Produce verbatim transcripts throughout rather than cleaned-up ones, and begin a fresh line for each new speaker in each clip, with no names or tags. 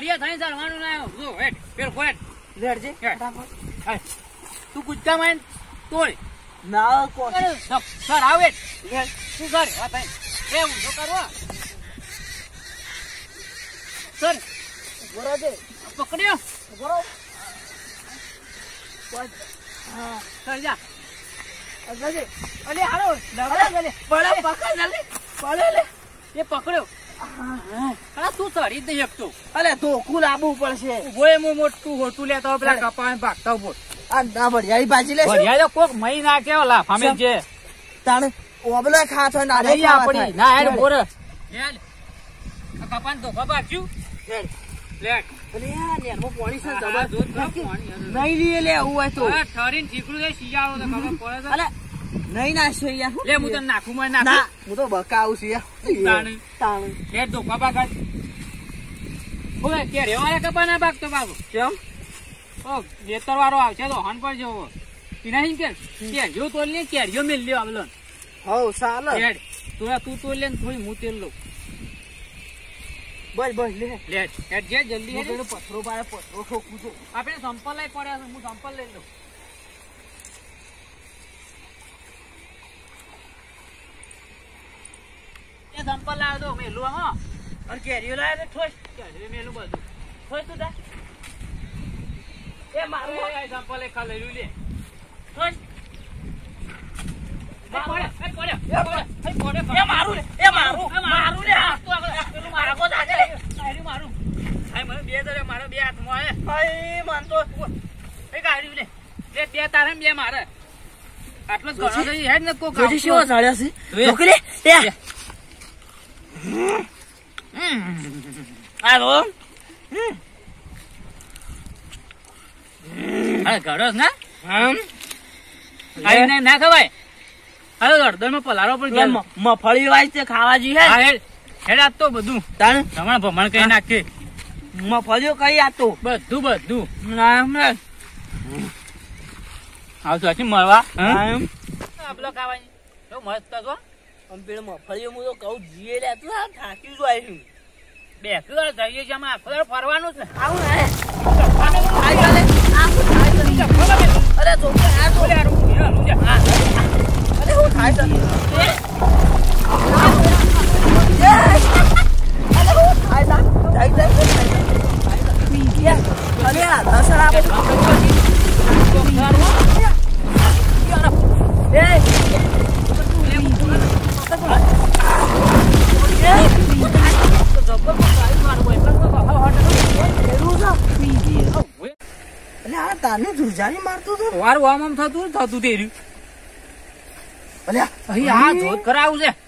ઘડિયા થઈ ચડવાનું ના જો હેડ પેલ ખોટ
લેડજે
તું કૂદકા માં તોડ
ના કો
સર આવે તું સર આ ભાઈ એ ઊંધો કરો સર
બરો દે
પકડ્યો
બરો
હા સર જા
અગલે
અલે હાલો
અલે ગલે બળા પકડ લે પડે લે
એ પકડ્યો હા તું ચડી જ નહીં શકતો
અલે ધોકું લાવવું પડશે
ઉભો એ મોટું હોટું લેતો પેલા કપાળ ભાગતા ઉભો
આ ના ભડિયાળી ભાજી લેશે
ભરિયા કોક મહી નાખે ઓલા ફામે છે
તાણ ઓબલા ખાતો ના રે
નહીં આપડી ના હેડ બોર હેડ કપાન તો ભાગ્યું
હેડ
લેટ
અલે આ નેરમો પાણી છે
દવા દૂધ પાણી
નહીં લે લે આવું હોય તો
આ ઠરીને ઠીકડું દે શિયાળો તો ખબર પડે છે
અલે નહીં નાખશો યાર
લે હું તને નાખું મને નાખું
ના હું તો બકાવું છું યાર
તાણ
તાણ
હેડ તો કપા કાઢ ઓય કે રેવાળા કપા ના ભાગતો બાબુ
કેમ
ઓ વેતર વાળો આવશે તો હન પર જવો નહીં કે કેરીઓ તોડ લે કેરીઓ મેલ લ્યો આવલો
હો સાલે
હેડ તું તું તોડ લે થોડી હું તેલ લઉં
બસ બસ લે
લે હેડ જે જલ્દી હેડ
પથરો પાડે પથરો ઠોકું તો
આપણે સંપલ લઈ પડ્યા છે હું સંપલ લઈ લઉં એ સંપલ લાવ દો મેલું હા
અને કેરીઓ લાવે તો ઠોસ
કેરીઓ મેલું બધું
ઠોસ તું તા એ મારું
એ સંપલ એક ખાલી લઈ લે
ઠોસ
એ પડે એ પડે એ પડે
એ મારું એ મારું મારું લે આ તું પેલું મારા કો દાજે
આયરી મારું આય મને બે દરે મારે બે હાથમાં હે
ભાઈ મન તો
એ ગાડી લે લે બે તારે બે મારે આટલો જ ઘણો થઈ હેડ ને કો
જોજી શેવો ઝાડ્યા છે ઢોકલે એ આવો
આ ઘડો ના
હમ
આઈ ને ના ખવાય હાલો અડધર માં પલારો પર ગયા
મફળી વાય તે ખાવા જોઈએ
હા હેડ હેડ આ તો બધું
તાણ
હમણાં ભમણ કઈ નાખે
મફળીઓ કઈ આતો
બધું બધું
ના
આવતું હશે મળવા
આમ
આપલો ખાવાની તો મસ્ત છો
આમ પેલો મફળીઓ હું તો કહું જીએ લે તું આ થાકી જ આવ્યું
બે કર જઈએ છે આમાં આખો દાડો ફરવાનું જ ને
આવું ને આઈ ગલે આખું થાય અરે તો આ તો
અરે હું હેલું છે હા
અરે હું થાય છે અરે હું થાય છે જાય જાય અરે આ દસરા તાને ધ્રુજારી મારતું હતું
વારું આમ આમ થતું થતું તે રહ્યું
અલ્યા
અહીં આ ધોધ કરાવું છે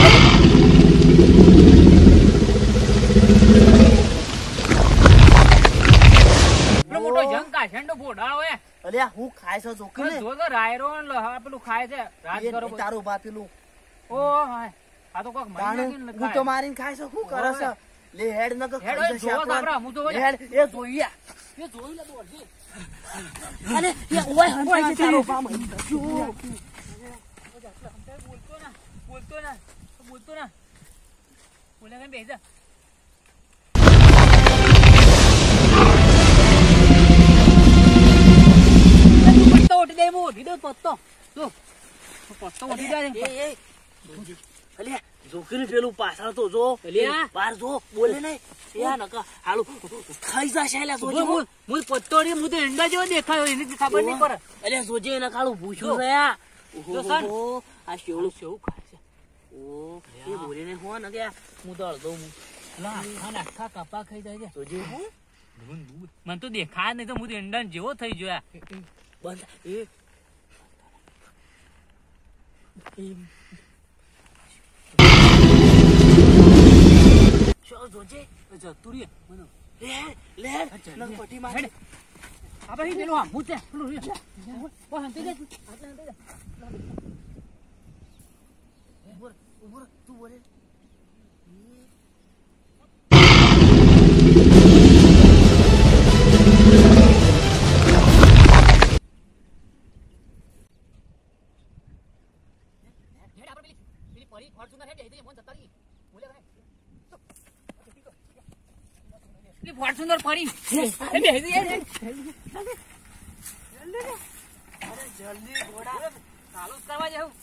મોટો જંગ કાશેન્ડો ફોડાળો હે
અલ્યા હું ખાય છે ચોકી ને
જો તો રાયરો ને પેલું ખાય છે રાજ કરો
તારું બા પેલું
ઓ હાય આ તો કોક મહિના
હું તો મારીને ખાય છે શું કરે છે લે હેડ ન
હેડ જો સાબરા હું તો
હેડ એ જોઈએ
એ જોઈ લે તો અડધી
અરે એ ઓય હંતાઈ છે તારો બા મરી જો
બોલતો ના બોલતો ના બોલતો ના બોલે કે બેજા પત્તો ઉઠી દે મો ઉઠી દે પત્તો જો પત્તો ઉઠી જાય
એ એ અલ્યા જોકીને પેલું પાછળ તો જો
અલ્યા
બાર જો બોલે નહીં યા નકા હાલું ખાઈ જશે એલા જોજે
હું હું પત્તો રે હું તો એંડા જેવો દેખાયો એને ખબર નહીં પડે
અલ્યા જોજે એને ખાલું પૂછ્યું રહ્યા ઓહો આ શેવડું
કેવું ખાય છે
ઓ એ બોલે ને હો ન કે હું તો અડધો હું
લા આખા આખા કપા ખાઈ જાય છે
જોજે હું
મને તો દેખાય નહીં તો હું તો એંડા જેવો થઈ ગયો
બંધ એ જોજે
જતું રે
લે લે નંગ પટી માર
આપણે પેલું આમ હું છે પેલું રે ઓ હંતે જા હંતે જા
ઉભર ઉભર તું બોલે
ફોર્ચ્યુનર હે દે મન જતા રહી બોલે ભાઈ એ ફોર્ચ્યુનર પડી એ બેહી ગઈ
અરે જલ્દી ઘોડા
ચાલુ જ કરવા જાવ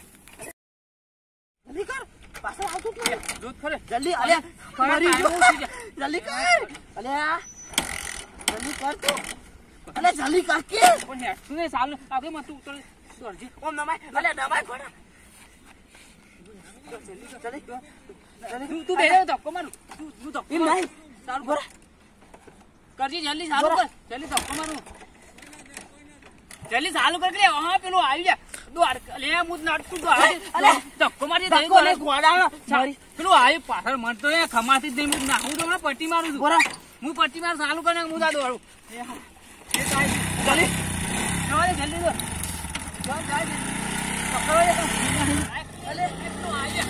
જલ્દી કર પાછળ આવતો જ નહીં
દૂધ ખરે
જલ્દી અલે મરી ગયો જલ્દી કર અલે જલ્દી કર તું અલે જલ્દી કર કે
પણ હેઠું ને ચાલુ આગળ માં તું ઉતર દોડજી
ઓમ નમાય અલે નમાય ઘોડા જલ્દી જલ્દી
તું તું બેહે ધક્કો મારું તું તું ધક્કો
એમ નહીં
ચાલુ કર કરજી જલ્દી ચાલુ કર જલ્દી ધક્કો મારું જલ્દી ચાલુ કર કે હા પેલું આવી જા દોડ લે મુદ નાટ તું દોડ
અલે
ધક્કો મારી દે
ધક્કો લે ઘોડા મારી
પેલું આવી પાછળ મન તો એ ખમાતી જ નહીં ના હું તો હમણાં પટ્ટી મારું છું
ઘોડા
હું પટ્ટી માર ચાલુ કરીને હું દા દોડું એ હા એ કાઈ
જલ્દી
જવા દે જલ્દી દો જા જા પકડો અલે એટલું આવી